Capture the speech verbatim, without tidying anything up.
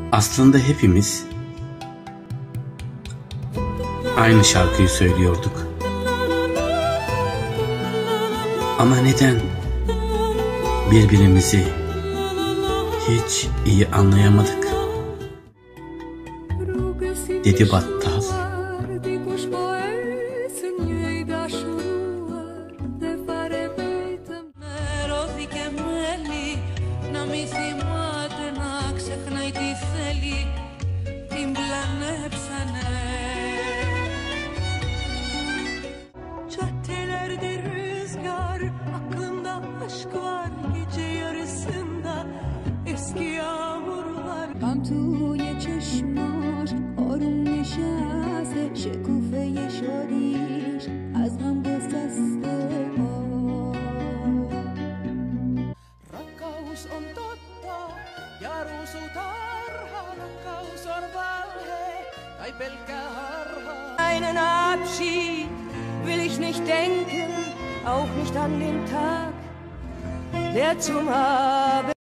Aslında hepimiz aynı şarkıyı söylüyorduk. Ama neden birbirimizi hiç iyi anlayamadık? Dedi Battal. Caddelerde rüzgar, aklımda aşk var gece yarısında eski yağmurlar. Kam tu je çeşmaş, آروم نشسته شکوفه شادیش از غم گسسته Rakkaus on totta ja ruusutarha, rakkaus on valhe tai pelkkä harha. Einen Abschied will ich nicht denken, auch nicht an den Tag, der zum Abend